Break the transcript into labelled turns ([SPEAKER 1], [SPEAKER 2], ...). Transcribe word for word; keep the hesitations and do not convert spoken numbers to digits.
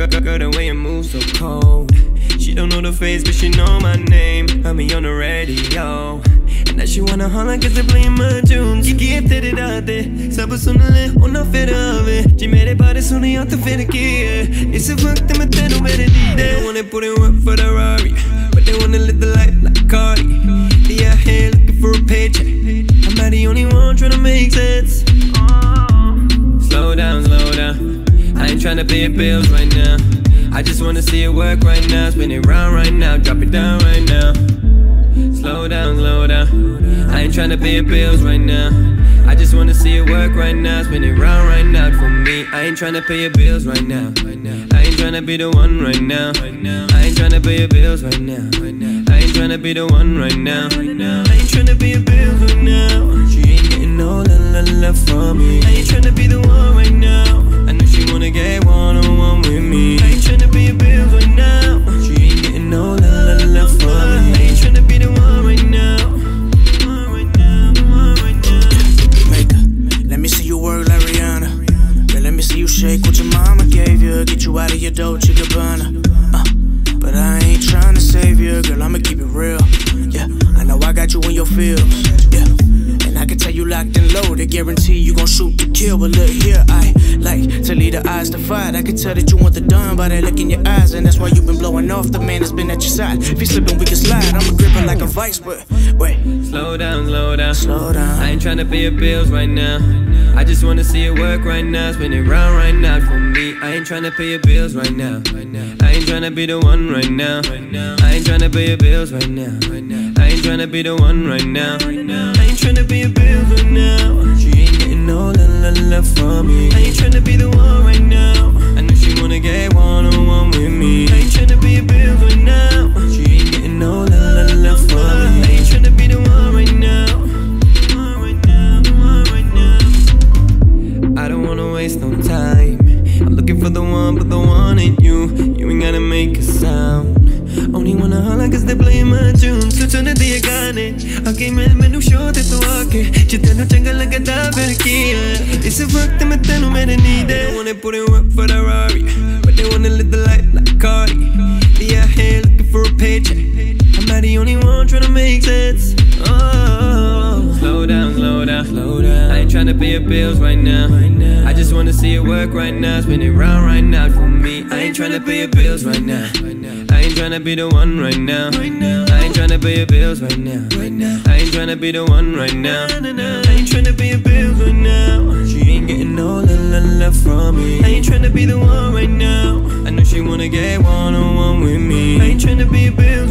[SPEAKER 1] Girl, the way you move so cold. She don't know the face, but she know my name. Heard me on the radio. And now she wanna holler cause they playing my tunes. Gifted it out there. Sabe suonare una fedave. Ci mere pare sono io te fede che e se fuck te mettono bene di. They don't wanna put in work for the Rari, but they wanna live the life like Cardi. They out here looking for a paycheck. I'm not the only one trying to make sense. Slow down, slow down. I ain't tryna pay your bills right now. I just wanna see it work right now. Spin it round right now, drop it down right now. Slow down, slow down. I ain't tryna pay your bills right now. I just wanna see it work right now. Spin it round right now for me. I ain't tryna pay your bills right now. I ain't tryna be the one right now. I ain't tryna pay your bills right now. I ain't tryna be the one right now. I ain't tryna pay your bills right now. She ain't getting no love, love from me. I ain't tryna be the one right now. I know she wanna get one-on-one with me. I ain't tryna pay your bills right now. She ain't getting no love, love from me. I ain't tryna be the one right now.
[SPEAKER 2] Let me see you work like Rihanna. Yeah, let me see you shake what your mama gave you. Get you out of your Dolce Gabbana. uh, But I ain't tryna save you, girl, I'ma keep it real. Yeah, I know I got you in your feels. Yeah, and I can tell you locked and loaded. Guarantee you gon' shoot to kill. But look here, I like to lead the eyes to fight. I can tell that you want the done by that look in your eyes. And that's why you been blowing off the man that's been at your side. If you slippin', we can slide. I'm a gripper like a vice, but wait.
[SPEAKER 1] Slow down, slow down.
[SPEAKER 2] Slow down.
[SPEAKER 1] I ain't tryna pay your bills right now. I just wanna see it work right now. Spin it round right now for me. I ain't tryna pay your bills right now. I ain't tryna be the one right now. I ain't tryna pay your bills right now. I ain't tryna be the one right now. I ain't tryna pay your bills right now. She ain't getting no love, love from me. I ain't tryna be the one right now. I know she wanna get one-on-one with me. I ain't tryna pay your bills right now. She ain't getting no love, love from me. I ain't tryna be the one right now. I don't wanna waste no time. I'm looking for the one, but the one ain't you. You ain't gotta make a sound. Only wanna holler cause they playing my tunes. Tu sono di gane. Ok, me menu show te tu ake. Ci te no changa la gata perché e se fuck te mettono bene di. They don't wanna put in work for the Rari, but they wanna live the life like Cardi. They out here looking for a paycheck. I'm not the only one tryna make sense. Oh, slow down, slow down, slow down. I ain't tryna pay your bills right now. I just wanna see it work right now. Spin it round right now for me. I ain't tryna pay your bills right now. I ain't tryna be the one right now. I ain't tryna pay your bills right now. I ain't tryna be the one right now. I ain't tryna pay your bills right now. She ain't getting no love, love from me. I ain't tryna be the one right now. I know she wanna get one-on-one with me. I ain't tryna pay your bills